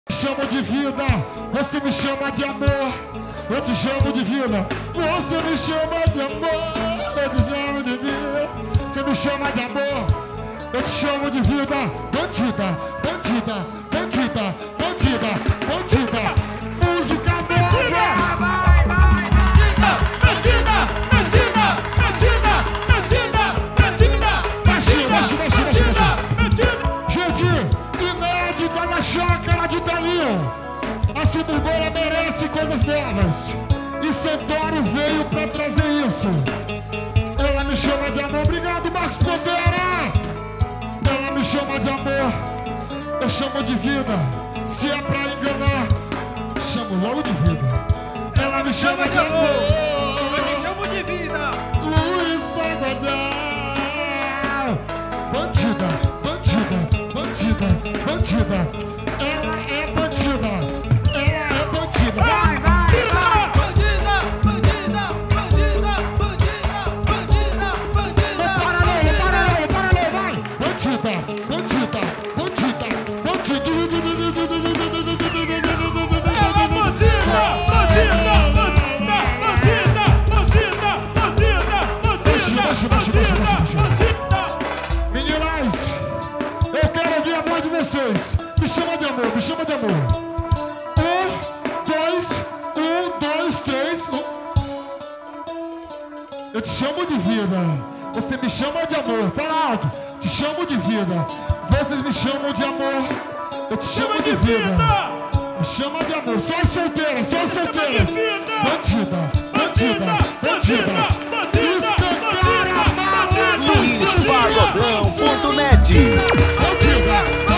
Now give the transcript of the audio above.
Me chamo de vida, você me chama de amor. Eu te chamo de vida, você me chama de amor. Eu te chamo de vida, você me chama de amor. Eu te chamo de vida, bandida, bandida, bandida, bandida, bandida. Música nova. Bandida, bandida, bandida, bandida, bandida, bandida, bandida, bandida. Gente, inédita na Chacara De Talinho. A suburbana merece coisas novas. E Santoro veio pra trazer isso. Ela me chama de amor. Obrigado, Marcos Ponteira. Ela me chama de amor. Eu chamo de vida. Se é pra enganar, chamo logo de vida. Ela me chama de amor. Eu te chamo de vida. Luiz Pagodão. Bandida, bandida, bandida, bandida. Ela é bandida. Ela é bandida. Vai, vai, vai. Bandida, bandida, bandida, bandida, bandida, bandida. Não para não, vai. Bandida, bandida, bandida, bandida. Meninas, eu quero ouvir a voz de vocês. Me chama de amor, me chama de amor. 1, 2, 3. Eu te chamo de vida. Você me chama de amor. Fala alto. Te chamo de vida. Vocês me chamam de amor. Eu te chamo de vida. Me chama de amor. Só solteira, só solteira. Bandida, bandida, bandida. Escancara a mala. LuizPagodão.net. Bandida.